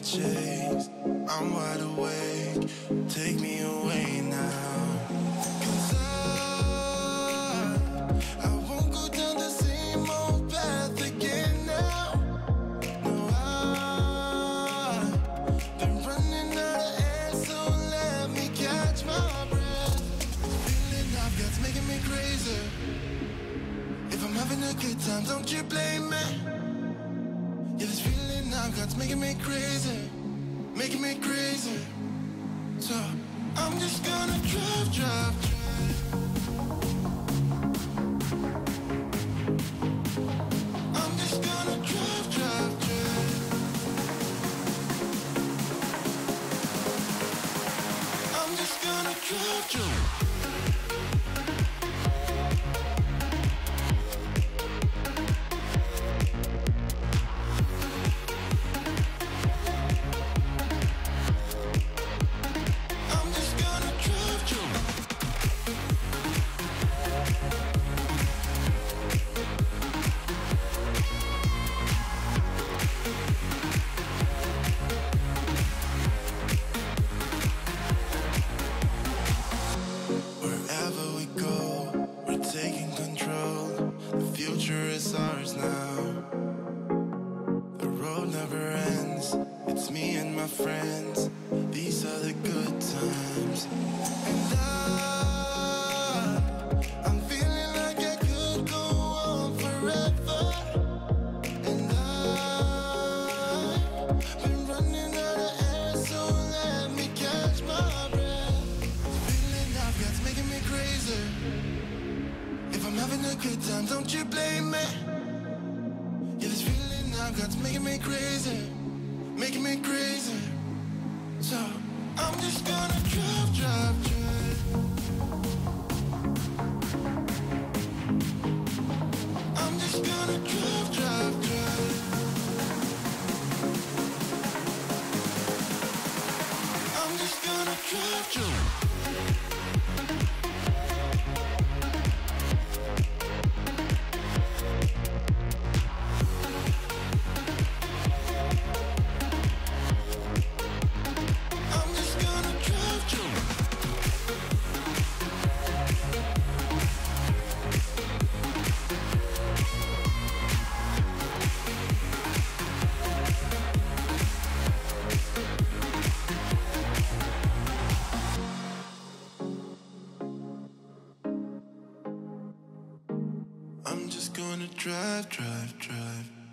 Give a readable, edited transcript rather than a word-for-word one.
chase. I'm wide awake, take me away now. 'Cause I won't go down the same old path again now. No, I've been running out of air, so let me catch my breath. This feeling I've got's making me crazy. If I'm having a good time, don't you blame me. Yeah, this feeling I've got's making me crazy, making me crazy. So I'm just gonna drive, drive, drive. I'm just gonna drive, drive, drive. I'm just gonna drive, drive. Wherever we go, we're taking control. The future is ours now. The road never ends. It's me and my friends. These are the good times. And I'm feeling like I could go on forever. And I've been running out of air, so let me catch my breath. That's making me crazy. If I'm having a good time, don't you blame me. Yeah, this feeling I've got's making me crazy, making me crazy. So I'm just gonna drive, drive, drive. I'm just gonna drive, drive, drive. I'm just gonna drive, drive. I'm just gonna drive, drive, drive.